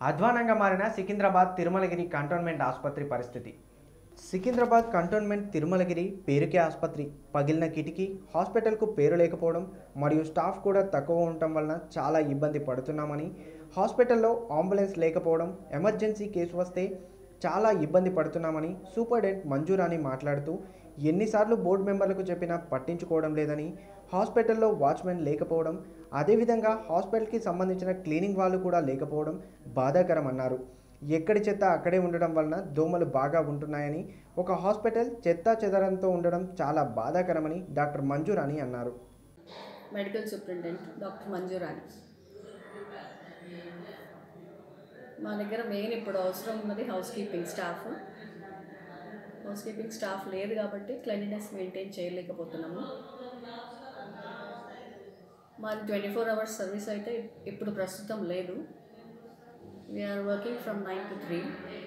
అధ్వానంగా మారిన సికింద్రాబాద్ తిరుమలగిరి కంటోన్మెంట్ ఆసుపత్రి పరిస్థితి. సికింద్రాబాద్ కంటోన్మెంట్ తిరుమలగిరి పేరుకే ఆసుపత్రి. పగిలిన కిటికీ, హాస్పిటల్కు పేరు లేకపోవడం మరియు స్టాఫ్ కూడా తక్కువ ఉండటం వలన చాలా ఇబ్బంది పడుతున్నామని, హాస్పిటల్లో అంబులెన్స్ లేకపోవడం, ఎమర్జెన్సీ కేసు వస్తే చాలా ఇబ్బంది పడుతున్నామని సూపరింటెండెంట్ మంజురాణి మాట్లాడుతూ, ఎన్నిసార్లు బోర్డు మెంబర్లకు చెప్పినా పట్టించుకోవడం లేదని, హాస్పిటల్లో వాచ్మెన్ లేకపోవడం, అదేవిధంగా హాస్పిటల్కి సంబంధించిన క్లీనింగ్ వాళ్ళు కూడా లేకపోవడం బాధాకరం అన్నారు. ఎక్కడి చెత్త అక్కడే ఉండడం వలన దోమలు బాగా ఉంటున్నాయని, ఒక హాస్పిటల్ చెత్తా చెదరంతో ఉండడం చాలా బాధాకరమని డాక్టర్ మంజురాణి అన్నారు. Medical superintendent doctor Manjurani. మా దగ్గర మెయిన్ ఇప్పుడు అవసరం ఉన్నది హౌస్ కీపింగ్ స్టాఫ్ లేదు కాబట్టి క్లీనినెస్ మెయింటైన్ చేయలేకపోతున్నాము. మాది 24 hours సర్వీస్ అయితే ఇప్పుడు ప్రస్తుతం లేదు. We're working from 9 to 3.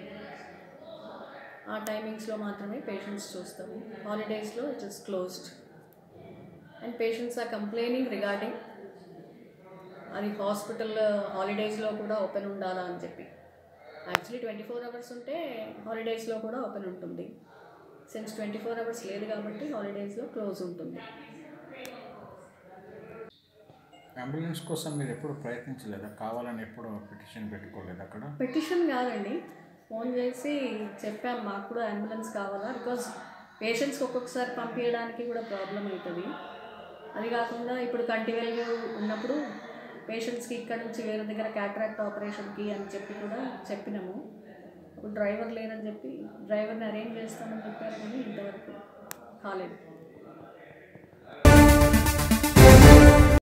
ఆ టైమింగ్స్లో మాత్రమే పేషెంట్స్ చూస్తాము. హాలిడేస్లో it is closed and patients are complaining regarding అది హాస్పిటల్ హాలిడేస్లో కూడా ఓపెన్ ఉండాలా అని చెప్పి. యాక్చువల్లీ 24 hours ఉంటే హాలిడేస్లో కూడా ఓపెన్ ఉంటుంది. సిన్స్ 24 hours లేదు కాబట్టి హాలిడేస్లో క్లోజ్ ఉంటుంది. అంబులెన్స్ కోసం మీరు ఎప్పుడు ప్రయత్నించలేదా? కావాలని ఎప్పుడు పిటిషన్ పెట్టుకోలేదు? అక్కడ పిటిషన్ కాదండి, ఫోన్ చేసి చెప్పాను మాకు కూడా అంబులెన్స్ కావాలా, బికాజ్ పేషెంట్స్కి ఒక్కొక్కసారి పంపించడానికి కూడా ప్రాబ్లం అవుతుంది. అది కాకుండా ఇప్పుడు కంటిన్యూగా ఉన్నప్పుడు పేషెంట్స్కి ఇక్కడ నుంచి వేరే దగ్గర క్యాటరాక్ట్ ఆపరేషన్కి అని చెప్పి కూడా చెప్పినాము. ఇప్పుడు డ్రైవర్ లేరని చెప్పి డ్రైవర్ని అరేంజ్ చేస్తామని చెప్పారు కానీ ఇంతవరకు కాలేదు.